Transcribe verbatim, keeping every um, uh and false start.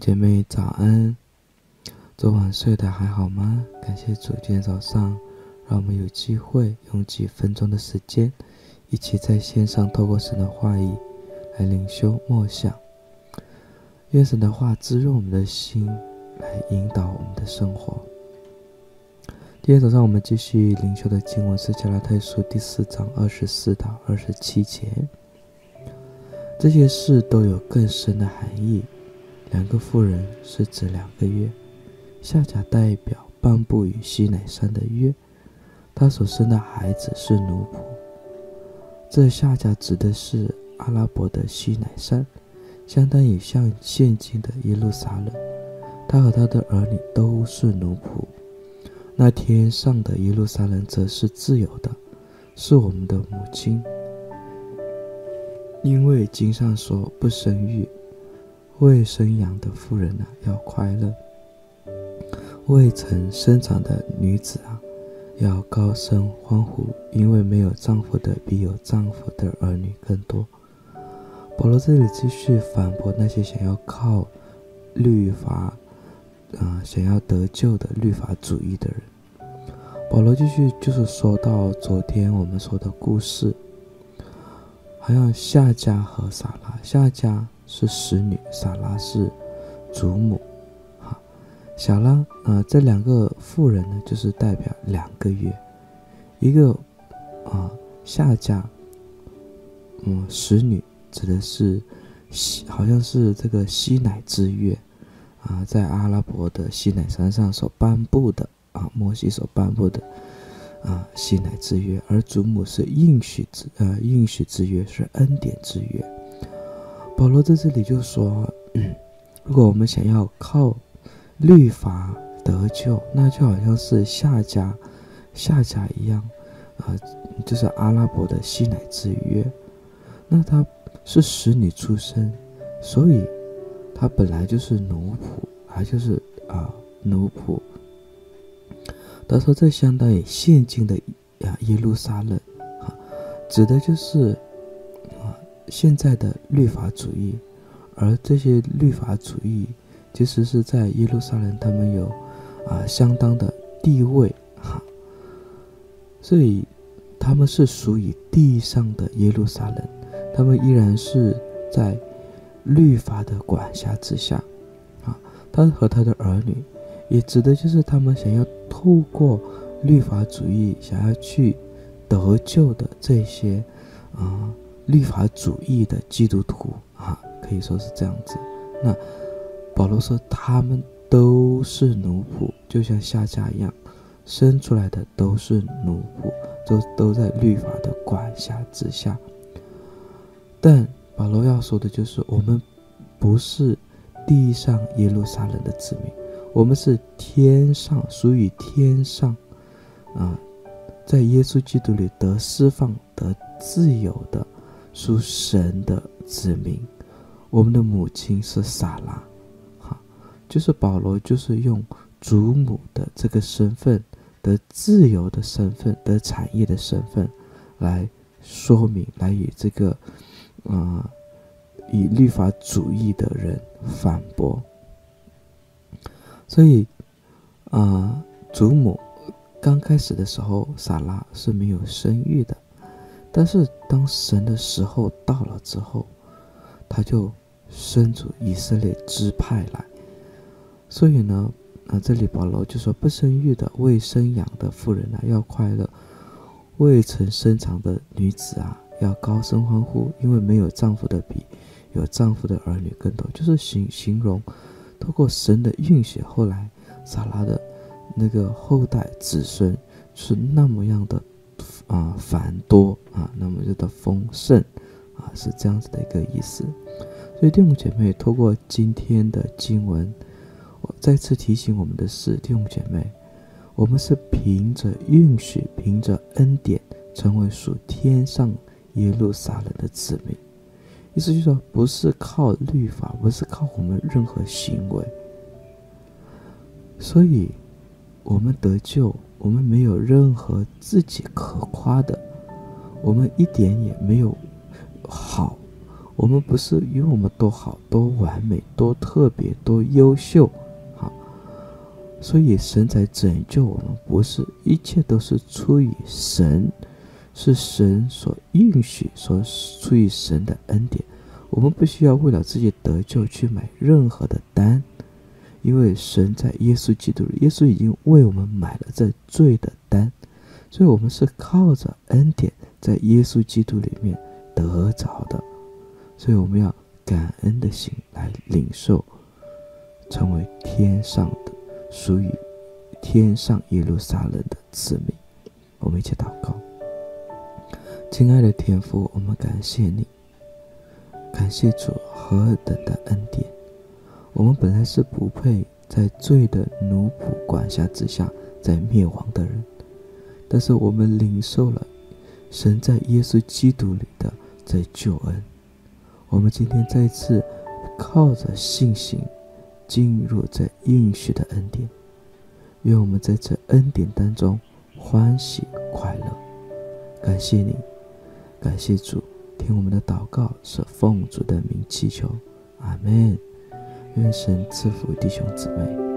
姐妹早安，昨晚睡得还好吗？感谢主，今天早上让我们有机会用几分钟的时间，一起在线上透过神的话语来灵修默想，愿神的话滋润我们的心，来引导我们的生活。今天早上我们继续灵修的经文是加拉太书第四章二十四到二十七节。这些事都有更深的含义。两个妇人是指两个月，夏甲代表颁布与西乃山的约，他所生的孩子是奴仆。这夏甲指的是阿拉伯的西乃山，相当于像现今的耶路撒冷。他和他的儿女都是奴仆。那天上的耶路撒冷则是自由的，是我们的母亲。因为经上说，不生育未生养的妇人啊，要快乐；未曾生产的女子啊，要高声欢呼，因为没有丈夫的比有丈夫的儿女更多。保罗这里继续反驳那些想要靠律法、呃、想要得救的律法主义的人。保罗继续就是说到昨天我们说的故事，好像夏甲和撒拉，夏甲是使女，撒拉是祖母。好，小拉呃，这两个妇人呢，就是代表两个月，一个啊、呃、夏甲，嗯，使女指的是好像是这个西乃之约啊、呃，在阿拉伯的西乃山上所颁布的啊，摩西所颁布的啊西乃之约，而祖母是应许之呃应许之约，是恩典之约。保罗在这里就说、嗯、如果我们想要靠律法得救，那就好像是夏甲夏甲一样、呃、就是阿拉伯的西乃之约。那他是使女出身，所以他本来就是奴仆，还就是啊、呃、奴仆。他说这相当于现今的耶路撒冷、啊、指的就是现在的律法主义，而这些律法主义其实是在耶路撒冷他们有啊相当的地位哈，所以他们是属于地上的耶路撒冷，他们依然是在律法的管辖之下啊。他和他的儿女也指的就是他们想要透过律法主义想要去得救的这些啊律法主义的基督徒啊，可以说是这样子。那保罗说他们都是奴仆，就像夏甲一样，生出来的都是奴仆，都都在律法的管辖之下。但保罗要说的就是，我们不是地上耶路撒冷的子民，我们是天上属于天上啊，在耶稣基督里得释放得自由的属神的子民。我们的母亲是撒拉，哈，就是保罗就是用祖母的这个身份，得自由的身份，得产业的身份来说明，来与这个呃以律法主义的人反驳。所以啊、呃，祖母刚开始的时候，撒拉是没有生育的，但是当神的时候到了之后，他就生出以色列支派来。所以呢，呃，这里保罗就说，不生育的未生养的妇人啊，要快乐；未曾生产的女子啊，要高声欢呼，因为没有丈夫的比有丈夫的儿女更多。就是形形容透过神的允许，后来撒拉的那个后代子孙是那么样的啊、呃、繁多啊，那么样的丰盛啊，是这样子的一个意思。所以弟兄姐妹，透过今天的经文，我再次提醒我们的是，弟兄姐妹，我们是凭着允许，凭着恩典，成为属天上耶路撒冷的子民。意思就是说，不是靠律法，不是靠我们任何行为。所以我们得救，我们没有任何自己可夸的，我们一点也没有好， 我们不是因为我们多好、多完美、多特别、多优秀，好，所以神才拯救我们，不是，一切都是出于神，是神所应许，所出于神的恩典。我们不需要为了自己得救去买任何的单，因为神在耶稣基督里，耶稣已经为我们买了这罪的单，所以我们是靠着恩典在耶稣基督里面得着的。所以我们要感恩的心来领受，成为天上的，属于天上耶路撒冷的子民。我们一起祷告。亲爱的天父，我们感谢你，感谢主何等的恩典。我们本来是不配在罪的奴仆管辖之下在灭亡的人，但是我们领受了神在耶稣基督里的在救恩。我们今天再次靠着信心进入这应许的恩典，愿我们在这恩典当中欢喜快乐。感谢你，感谢主，听我们的祷告是奉主的名祈求，阿们。愿神赐福弟兄姊妹。